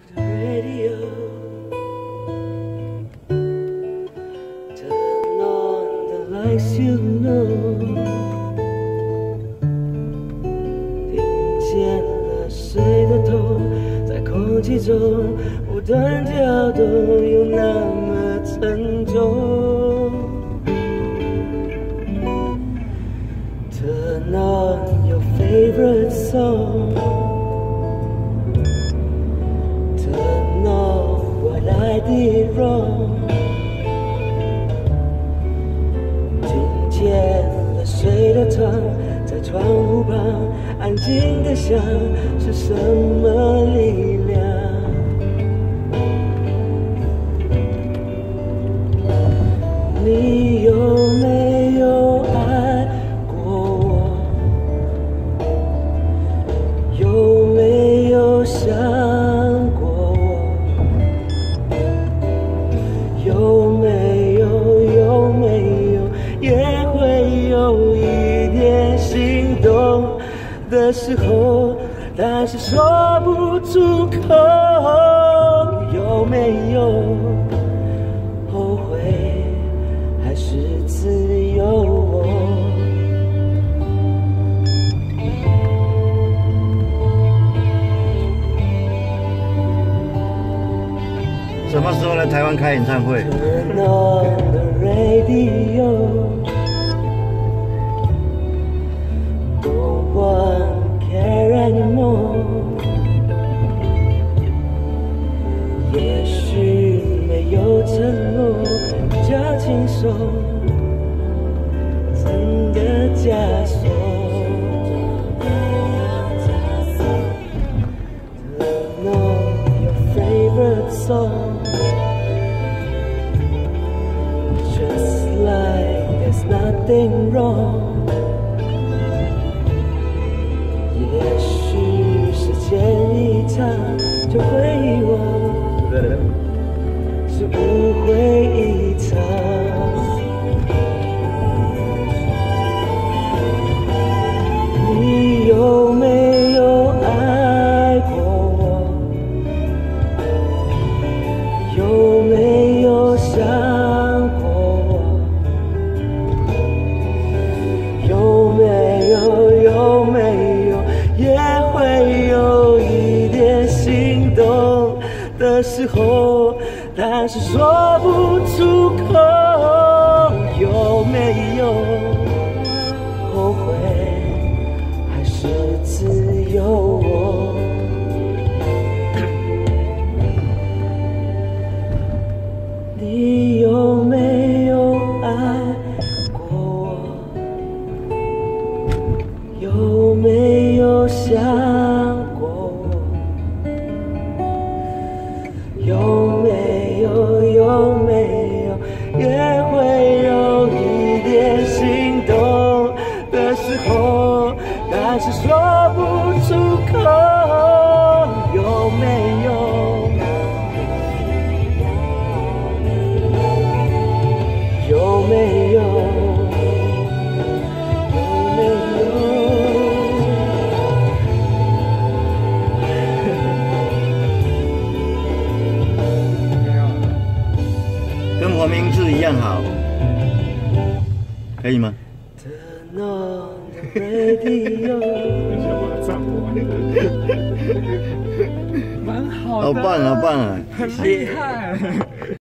the radio. Turn on the lights, you know. 听见了谁的头在空气中不断跳动，又那么沉重。Turn on your favorite song. Turn on what I did wrong. 听见了谁的唱，在窗户旁安静的想，是什么力量？你有没有爱过我？有没有想过我？有没有也会有一点心动的时候，但是说不出口。有没有后悔，还是自由我？ 什么时候来台湾开演唱会？ Turn on the radio. No one care anymore. 也许没有承诺，比较轻松，整个枷锁。Turn on your favorite song. Just like there's nothing wrong. 也许时间一长就会遗忘，是误会一场。你有没有爱过我？有没有想过我？有没有也会有一点心动的时候，但是说不出口。有没有后悔，还是自由我？你有没有爱过我？有没有想过我？有没有也会有一点心动的时候，但是说不出口。有没有？有没有？ 跟我名字一样好，可以吗？ Turn on the radio. 蛮好的， 好棒，好棒啊！ 很厉害。